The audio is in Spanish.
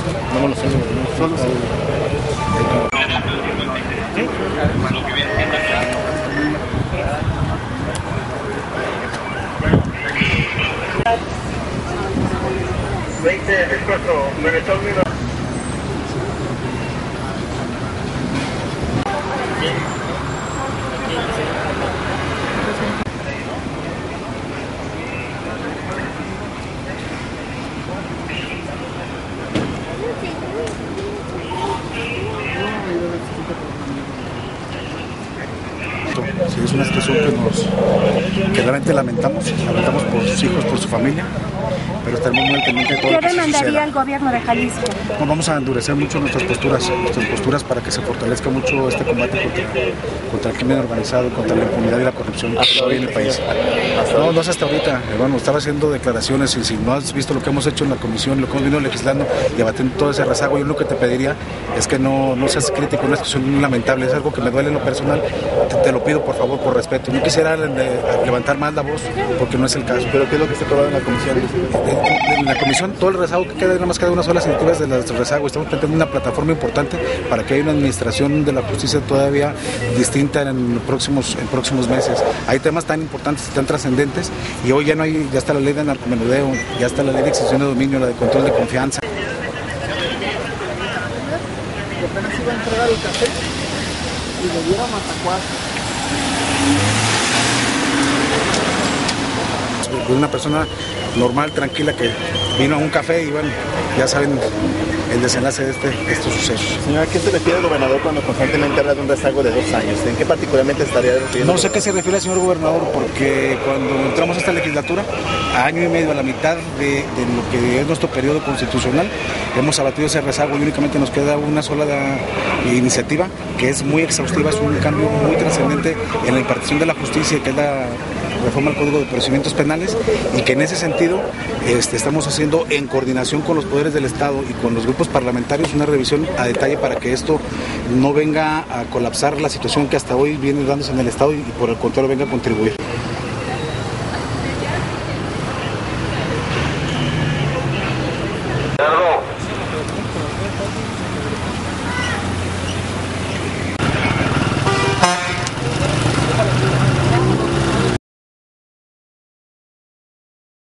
No me lo sé. Solo sé. Sí, es una situación que realmente lamentamos por sus hijos, por su familia, pero estaremos muy al pendiente de todo lo que suceda. ¿Qué demandaría el gobierno de Jalisco? No, vamos a endurecer mucho nuestras posturas para que se fortalezca mucho este combate contra el crimen organizado, contra la impunidad y la corrupción que hay en el país. No es hasta ahorita, hermano, estaba haciendo declaraciones y si no has visto lo que hemos hecho en la comisión, lo que hemos venido legislando y abatiendo todo ese rezago, yo lo que te pediría es que no seas crítico, una situación muy lamentable, es algo que me duele en lo personal, te lo pido por favor, por respeto. No quisiera levantar más la voz porque no es el caso. ¿Pero qué es lo que se aprobado en la comisión? En la comisión, todo el rezago que queda, nada más queda unas solas iniciativas del rezago. Estamos planteando una plataforma importante para que haya una administración de la justicia todavía distinta en próximos meses. Hay temas tan importantes y tan trascendentes y hoy ya está la ley de narcomenudeo, ya está la ley de extinción de dominio, la de control de confianza. Apenas iba a entregar el café y le dieron Matacuás. Una persona normal, tranquila, que vino a un café y bueno, ya saben el desenlace de estos sucesos. Señora, ¿a qué se refiere el gobernador cuando constantemente habla de un rezago de 2 años? ¿En qué particularmente estaría refiriendo? No sé a qué se refiere el señor gobernador, porque cuando entramos a esta legislatura, a año y medio, a la mitad de lo que es nuestro periodo constitucional, hemos abatido ese rezago y únicamente nos queda una sola iniciativa que es muy exhaustiva, es un cambio muy trascendente en la impartición de la justicia, que es la reforma al Código de Procedimientos Penales, y que en ese sentido estamos haciendo en coordinación con los poderes del Estado y con los grupos parlamentarios una revisión a detalle para que esto no venga a colapsar la situación que hasta hoy viene dándose en el Estado y por el contrario venga a contribuir.